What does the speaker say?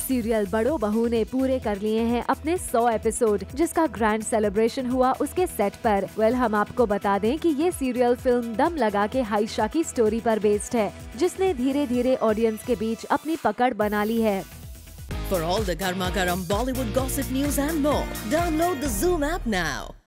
Serial बड़ो बहू ने पूरे कर लिए हैं अपने 100 एपिसोड, जिसका ग्रैंड सेलिब्रेशन हुआ उसके सेट पर। हम आपको बता दें कि ये सीरियल फिल्म दम लगा के हाइशा की स्टोरी पर बेस्ड है, जिसने धीरे धीरे ऑडियंस के बीच अपनी पकड़ बना ली है। For all the Garma Garam Bollywood gossip news and more, download the Zoom app now.